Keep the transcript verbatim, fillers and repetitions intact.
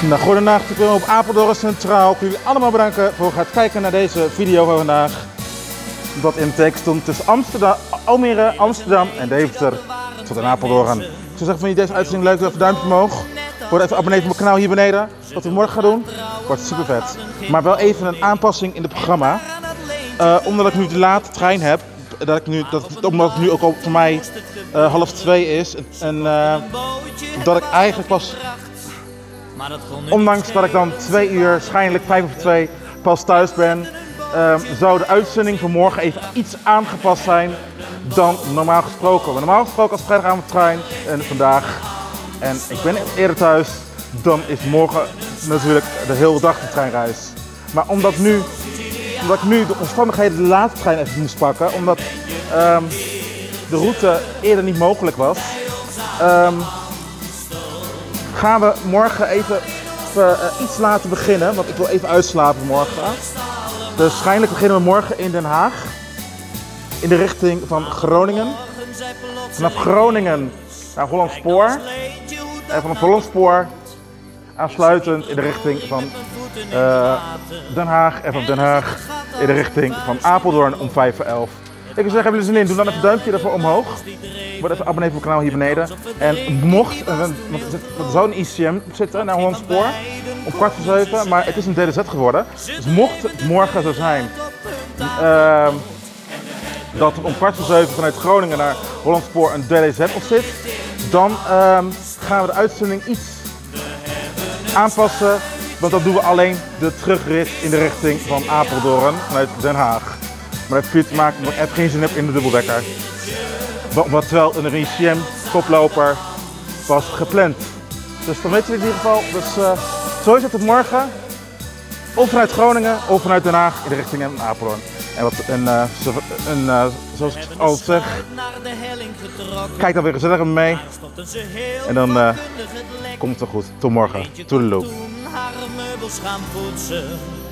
Nou, goedenacht, ik ben op Apeldoorn Centraal. Ik wil jullie allemaal bedanken voor het kijken naar deze video van vandaag. Dat in teken stond tussen Amsterdam, Almere, Amsterdam en Deventer tot in Apeldoorn. Ik zou zeggen, vind je deze uitzending leuk, doe even een duimpje omhoog. Word even abonnee op mijn kanaal hier beneden. Wat ik morgen ga doen, wordt super vet. Maar wel even een aanpassing in het programma. Uh, omdat ik nu de late trein heb, dat ik nu, dat, omdat het nu ook al voor mij uh, half twee is. En uh, dat ik eigenlijk pas, ondanks dat ik dan twee uur, waarschijnlijk vijf of twee, pas thuis ben, uh, zou de uitzending van morgen even iets aangepast zijn dan normaal gesproken. Maar normaal gesproken als vrijdagavondtrein en vandaag, en ik ben eerder thuis, dan is morgen natuurlijk de hele dag de treinreis. Maar omdat nu, omdat ik nu de omstandigheden de laatste trein even moest pakken, omdat um, de route eerder niet mogelijk was, um, gaan we morgen even uh, iets later beginnen, want ik wil even uitslapen morgen. Dus waarschijnlijk beginnen we morgen in Den Haag, in de richting van Groningen. Vanaf Groningen naar Hollandspoor en vanaf Hollandspoor aansluitend in de richting van uh, Den Haag en van Den Haag in de richting van Apeldoorn om vijf voor elf. Ik wil zeggen, hebben jullie zin in? Doe dan even een duimpje ervoor omhoog. Word even abonnee op mijn kanaal hier beneden. En mocht, want er zou een I C M zitten naar Hollandspoor om kwart voor zeven, maar het is een D D Z geworden. Dus mocht het morgen zo zijn uh, dat er om kwart voor zeven vanuit Groningen naar Hollandspoor een D D Z op zit, dan uh, gaan we de uitzending iets aanpassen. Want dan doen we alleen de terugrit in de richting van Apeldoorn vanuit Den Haag. Maar dat heeft puur te maken omdat ik echt geen zin heb in de dubbeldekker. Wat terwijl een I C M-koploper was gepland. Dus dan weet je in ieder geval. Dus uh, zo is het tot morgen. Of vanuit Groningen of vanuit Den Haag in de richting van Apeldoorn. En, wat, en, uh, zo, en uh, zoals ik al zeg, kijk dan weer gezellig met me mee. En dan uh, komt het wel goed. Tot morgen. Toedeloe. Haar meubels gaan poetsen.